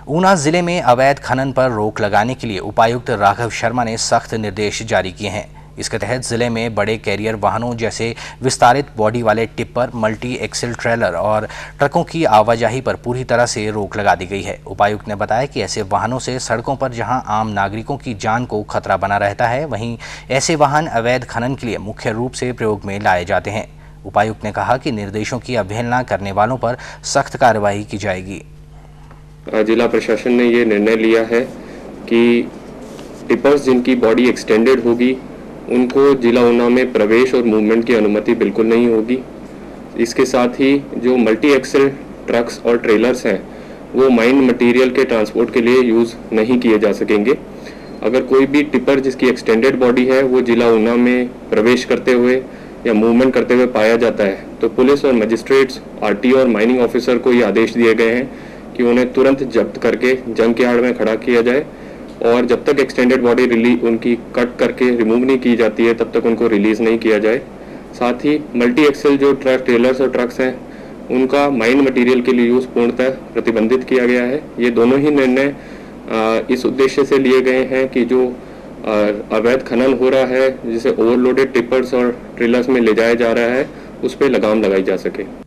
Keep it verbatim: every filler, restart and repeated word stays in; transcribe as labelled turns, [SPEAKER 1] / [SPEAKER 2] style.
[SPEAKER 1] ऊना जिले में अवैध खनन पर रोक लगाने के लिए उपायुक्त राघव शर्मा ने सख्त निर्देश जारी किए हैं। इसके तहत जिले में बड़े कैरियर वाहनों जैसे विस्तारित बॉडी वाले टिप्पर, मल्टी एक्सल ट्रेलर और ट्रकों की आवाजाही पर पूरी तरह से रोक लगा दी गई है। उपायुक्त ने बताया कि ऐसे वाहनों से सड़कों पर जहां आम नागरिकों की जान को खतरा बना रहता है, वहीं ऐसे वाहन अवैध खनन के लिए मुख्य रूप से प्रयोग में लाए जाते हैं। उपायुक्त ने कहा कि निर्देशों की अवहेलना करने वालों पर सख्त कार्रवाई की जाएगी।
[SPEAKER 2] जिला प्रशासन ने ये निर्णय लिया है कि टिपर्स जिनकी बॉडी एक्सटेंडेड होगी उनको जिला ऊना में प्रवेश और मूवमेंट की अनुमति बिल्कुल नहीं होगी। इसके साथ ही जो मल्टी एक्सल ट्रक्स और ट्रेलर्स हैं वो माइन मटेरियल के ट्रांसपोर्ट के लिए यूज़ नहीं किए जा सकेंगे। अगर कोई भी टिपर जिसकी एक्सटेंडेड बॉडी है वो जिला ऊना में प्रवेश करते हुए या मूवमेंट करते हुए पाया जाता है तो पुलिस और मजिस्ट्रेट्स, आरटीओ और माइनिंग ऑफिसर को ये आदेश दिए गए हैं कि उन्हें तुरंत जब्त करके जंग यार्ड में खड़ा किया जाए और जब तक एक्सटेंडेड बॉडी रिलीज उनकी कट करके रिमूव नहीं की जाती है तब तक उनको रिलीज नहीं किया जाए। साथ ही मल्टी एक्सल जो ट्रक ट्रेलर्स और ट्रक्स हैं उनका माइन मटेरियल के लिए यूज़ पूर्णतः प्रतिबंधित किया गया है। ये दोनों ही निर्णय इस उद्देश्य से लिए गए हैं कि जो अवैध खनन हो रहा है, जिसे ओवरलोडेड टिपर्स और ट्रेलर्स में ले जाया जा रहा है, उस पर लगाम लगाई जा सके।